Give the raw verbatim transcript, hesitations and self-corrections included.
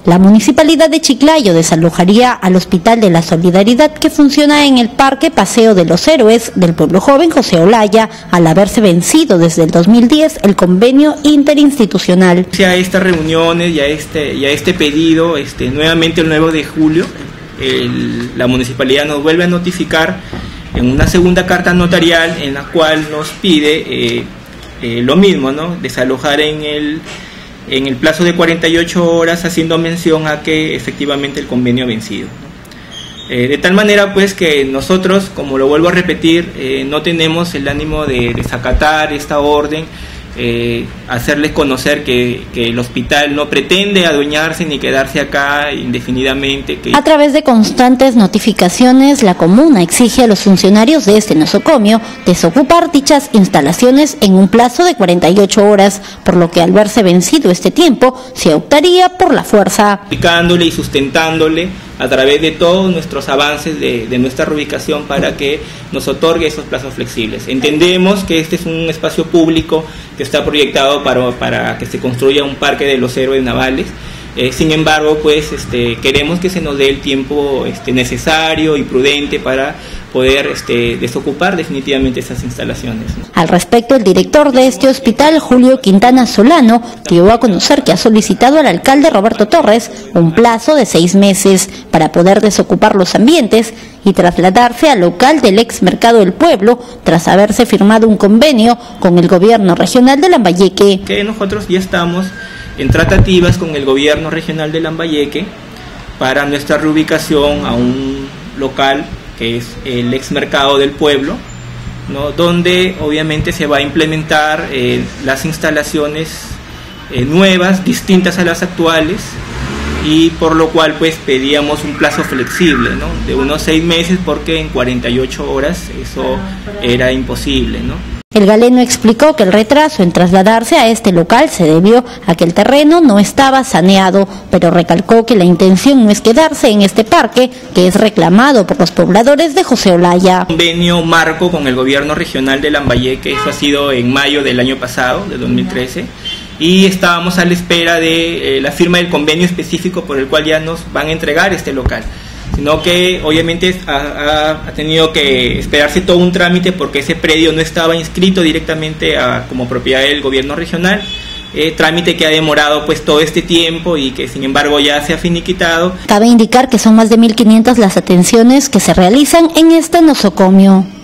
La Municipalidad de Chiclayo desalojaría al Hospital de la Solidaridad que funciona en el Parque Paseo de los Héroes del pueblo joven José Olaya, al haberse vencido desde el dos mil diez el convenio interinstitucional. A estas reuniones y a este, y a este pedido, este, nuevamente el nueve de julio, el, la Municipalidad nos vuelve a notificar en una segunda carta notarial en la cual nos pide eh, eh, lo mismo, ¿no? Desalojar en el... en el plazo de cuarenta y ocho horas, haciendo mención a que efectivamente el convenio ha vencido. Eh, de tal manera pues que nosotros, como lo vuelvo a repetir, eh, no tenemos el ánimo de desacatar esta orden, eh, hacerles conocer que, que el hospital no pretende adueñarse ni quedarse acá indefinidamente. Que... A través de constantes notificaciones, la comuna exige a los funcionarios de este nosocomio desocupar dichas instalaciones en un plazo de cuarenta y ocho horas, por lo que al verse vencido este tiempo, se optaría por la fuerza. Aplicándole y sustentándole a través de todos nuestros avances de, de nuestra reubicación para que nos otorgue esos plazos flexibles. Entendemos que este es un espacio público que está proyectado para, para que se construya un parque de los héroes navales. Eh, sin embargo, pues este, queremos que se nos dé el tiempo este, necesario y prudente para poder este, desocupar definitivamente esas instalaciones. Al respecto, el director de este hospital, Julio Quintana Solano, dio a conocer que ha solicitado al alcalde Roberto Torres un plazo de seis meses para poder desocupar los ambientes y trasladarse al local del ex Mercado del Pueblo tras haberse firmado un convenio con el gobierno regional de Lambayeque. Que nosotros ya estamos en tratativas con el gobierno regional de Lambayeque para nuestra reubicación a un local que es el ex Mercado del Pueblo, ¿no? Donde obviamente se va a implementar eh, las instalaciones eh, nuevas, distintas a las actuales, y por lo cual pues pedíamos un plazo flexible, ¿no? De unos seis meses, porque en cuarenta y ocho horas eso era imposible, ¿no? El galeno explicó que el retraso en trasladarse a este local se debió a que el terreno no estaba saneado, pero recalcó que la intención no es quedarse en este parque, que es reclamado por los pobladores de José Olaya. Convenio marco con el gobierno regional de Lambayeque, eso ha sido en mayo del año pasado, de dos mil trece, y estábamos a la espera de eh, la firma del convenio específico por el cual ya nos van a entregar este local. Sino que obviamente ha, ha tenido que esperarse todo un trámite porque ese predio no estaba inscrito directamente a, como propiedad del gobierno regional, eh, trámite que ha demorado pues todo este tiempo y que sin embargo ya se ha finiquitado. Cabe indicar que son más de mil quinientas las atenciones que se realizan en este nosocomio.